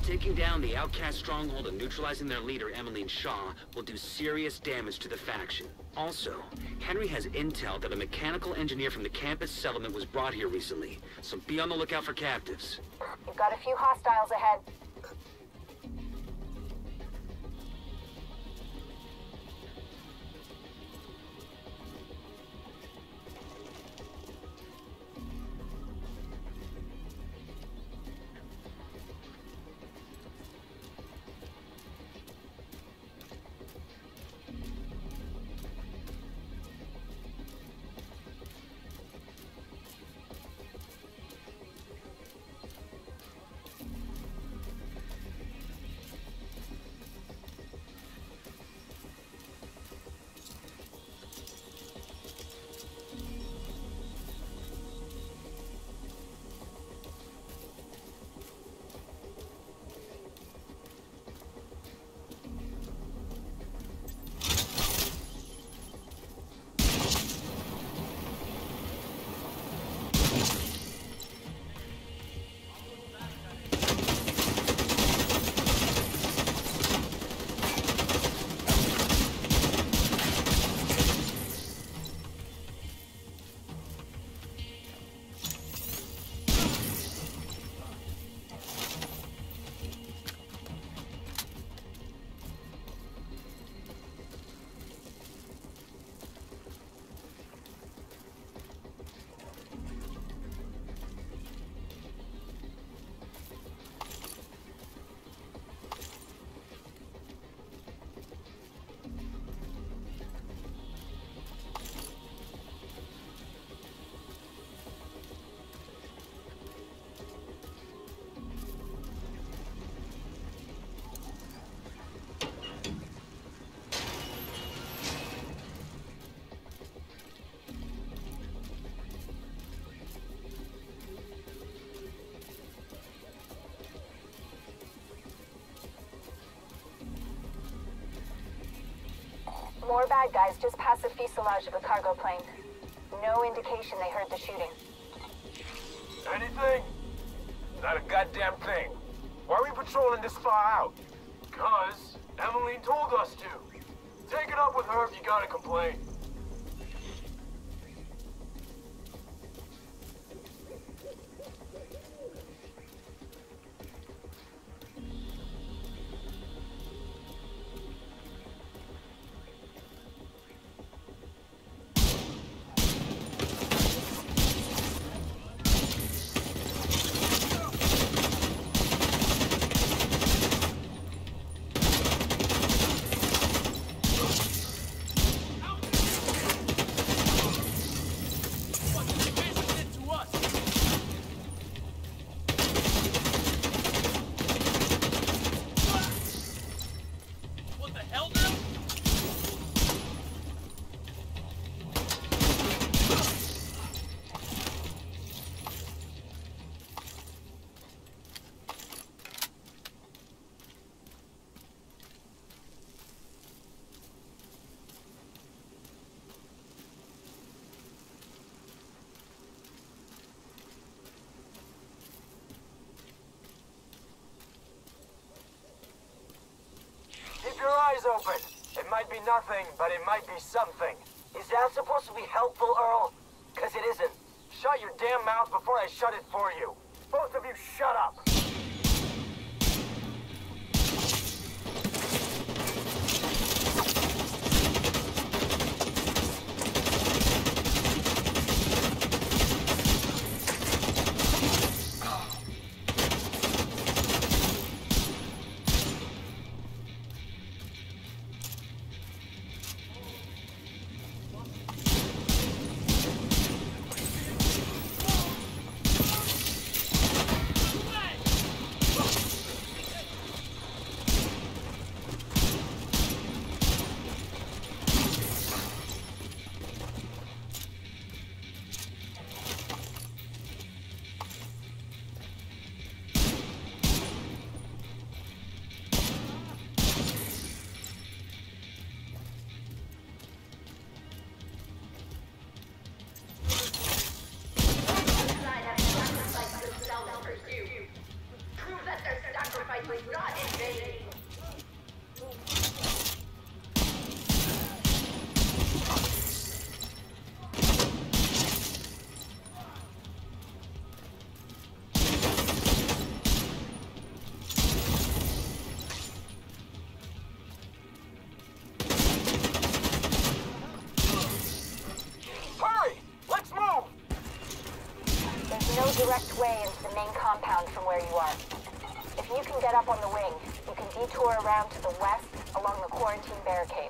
Taking down the outcast stronghold and neutralizing their leader, Emmeline Shaw, will do serious damage to the faction. Also, Henry has intel that a mechanical engineer from the campus settlement was brought here recently, so be on the lookout for captives. You've got a few hostiles ahead. More bad guys just past the fuselage of the cargo plane. No indication they heard the shooting. Anything? Not a goddamn thing. Why are we patrolling this far out? 'Cause Emmeline told us to. Take it up with her if you gotta complain. Keep your eyes open. It might be nothing, but it might be something. Is that supposed to be helpful, Earl? 'Cause it isn't. Shut your damn mouth before I shut it for you. Both of you shut up. no direct way into the main compound from where you are. If you can get up on the wing, you can detour around to the west along the quarantine barricade.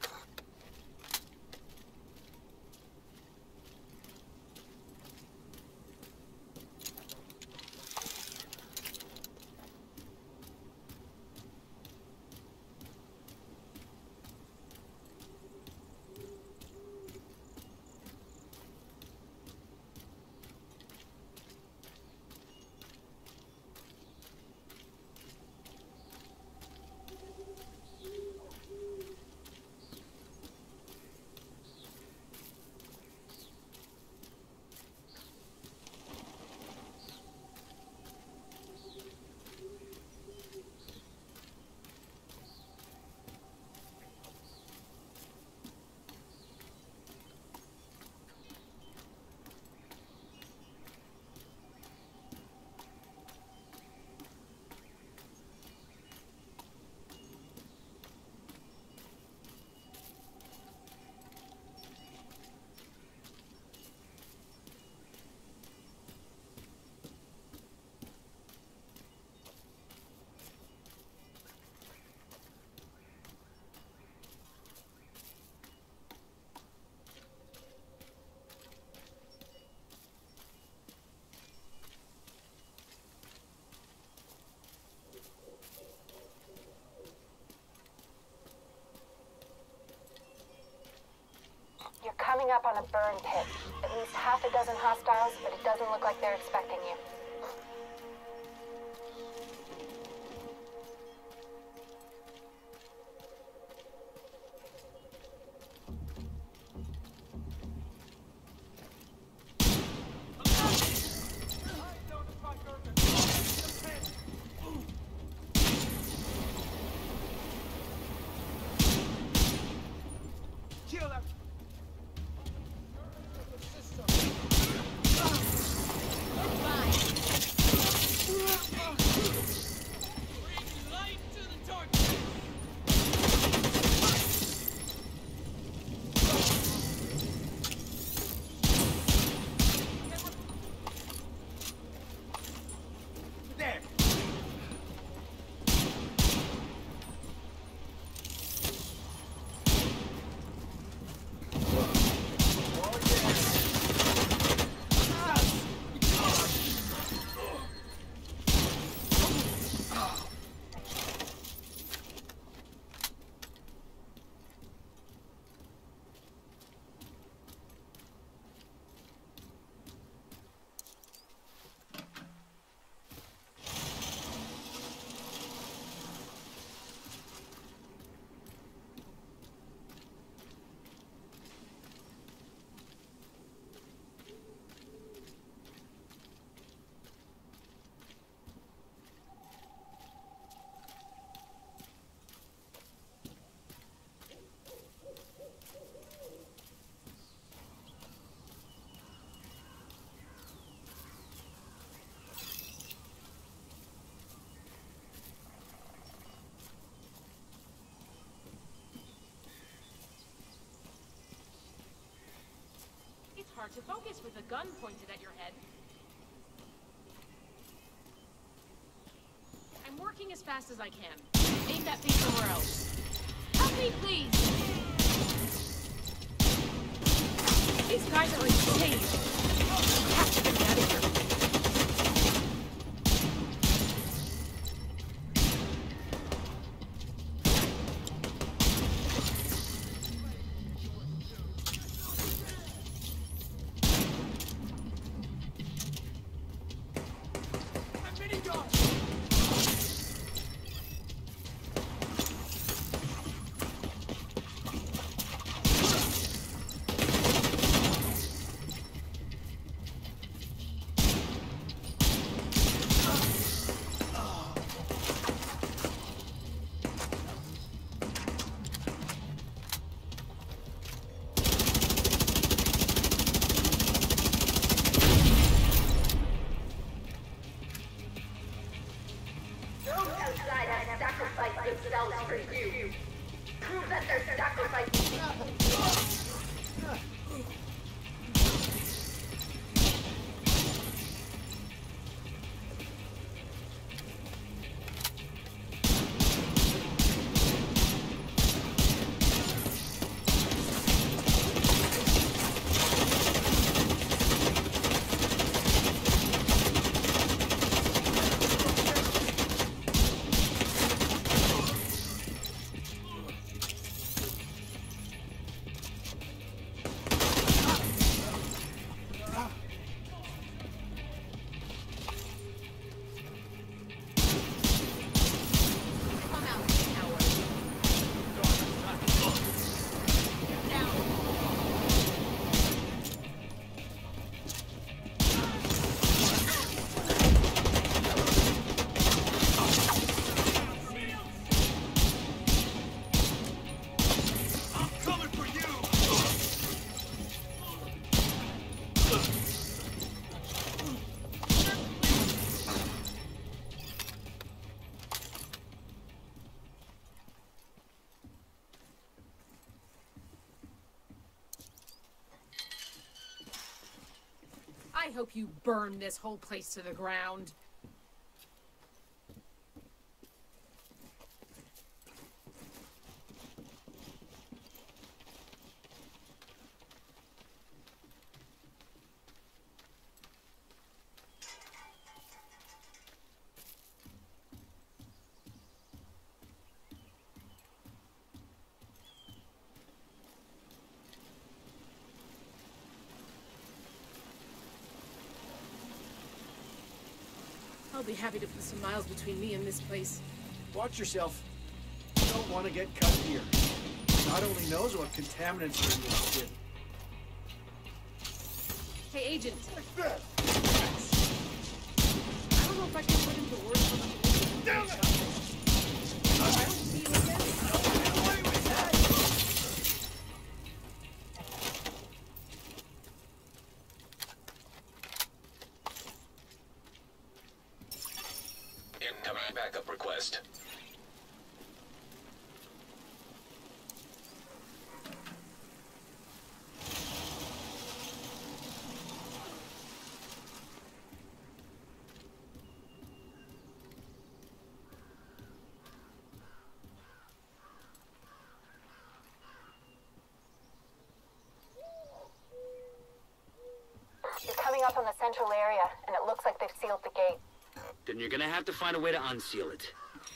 You're coming up on a burn pit. At least half a dozen hostiles, but it doesn't look like they're expecting you. Hard to focus with a gun pointed at your head. I'm working as fast as I can. Aim that thing somewhere else. Help me, please! These guys are insane! I have to get me out of here. hope you burn this whole place to the ground. I'll be happy to put some miles between me and this place. Watch yourself. You don't want to get cut here. God only knows what contaminants are in this shit. Hey, Agent. I don't know if I can put into words what I'm doing. Damn it! I don't see you again. Get away with that! Incoming backup request. You're coming up on the central area, and it looks like they've sealed the gate. Then you're gonna have to find a way to unseal it.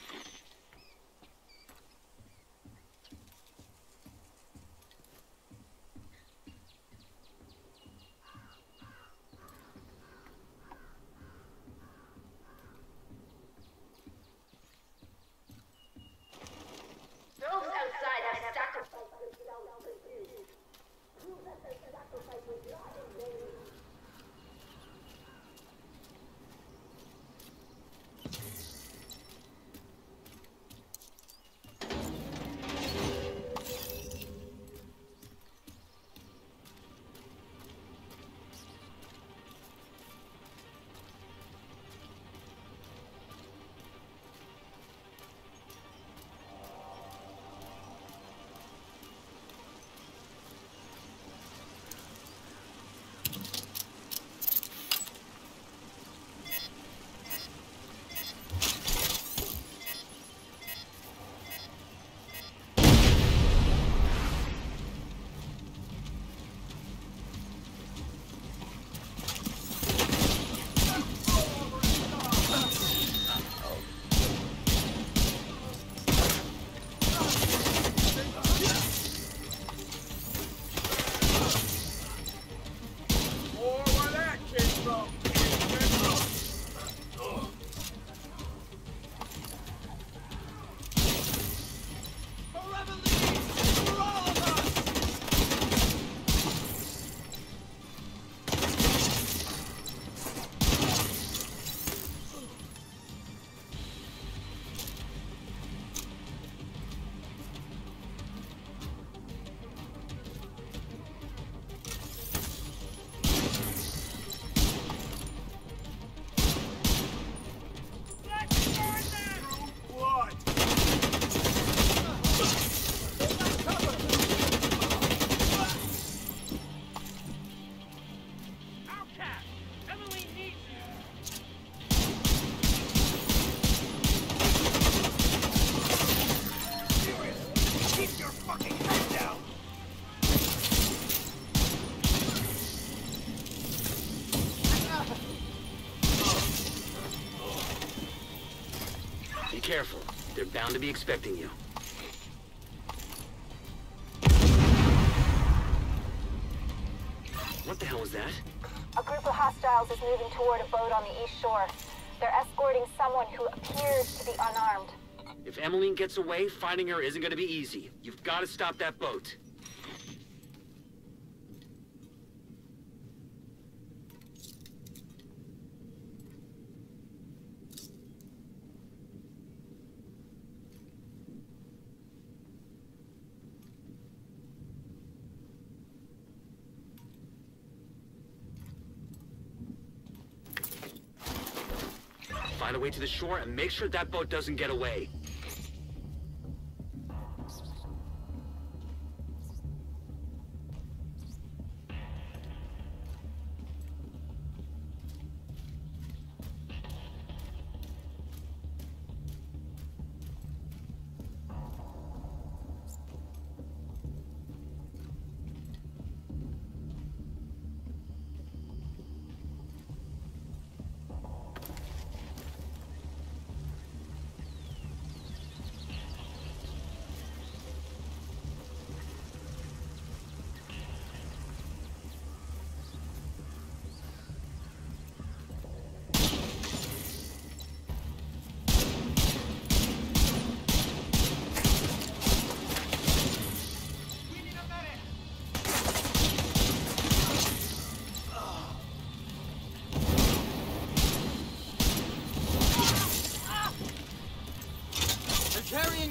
Those outside have sacrificed themselves for you. Prove that their sacrifice was not in vain. Be careful. They're bound to be expecting you. What the hell was that? A group of hostiles is moving toward a boat on the east shore. They're escorting someone who appears to be unarmed. If Emmeline gets away, finding her isn't gonna be easy. You've got to stop that boat. Find a way to the shore and make sure that boat doesn't get away.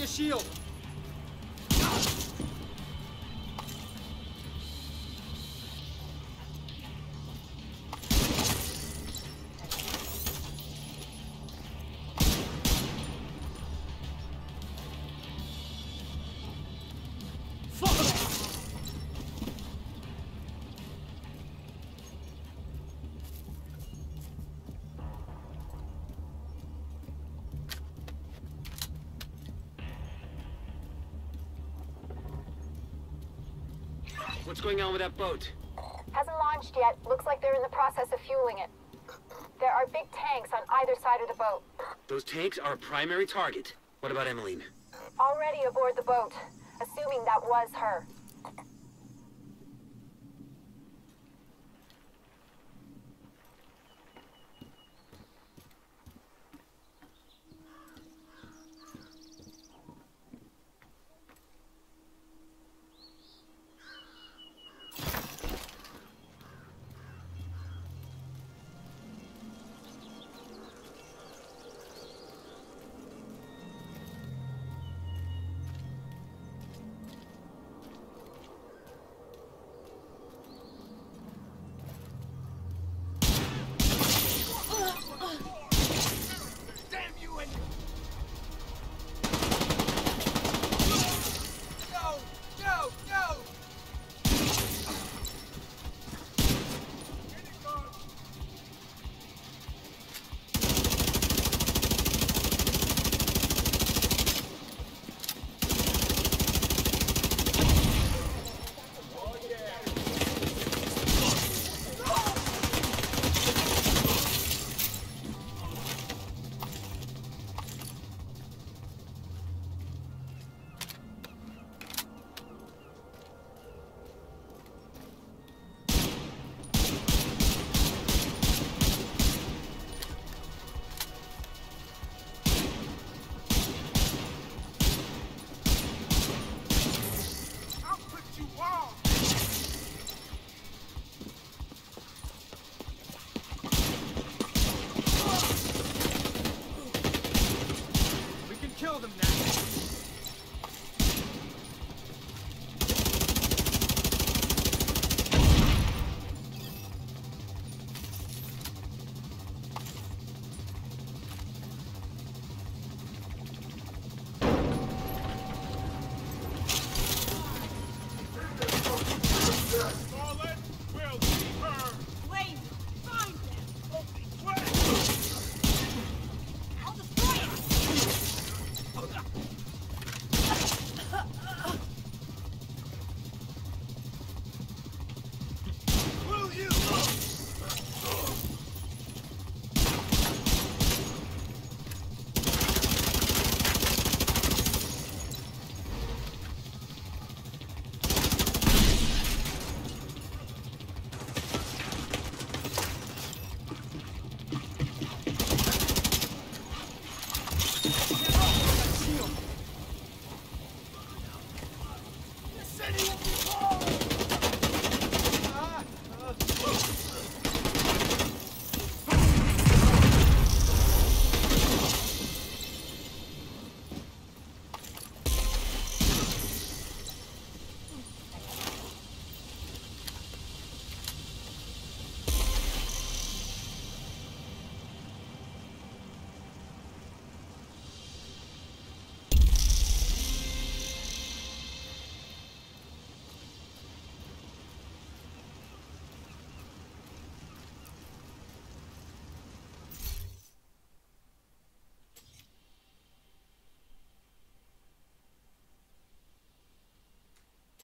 a shield. What's going on with that boat? Hasn't launched yet. Looks like they're in the process of fueling it. There are big tanks on either side of the boat. Those tanks are a primary target. What about Emmeline? Already aboard the boat, assuming that was her.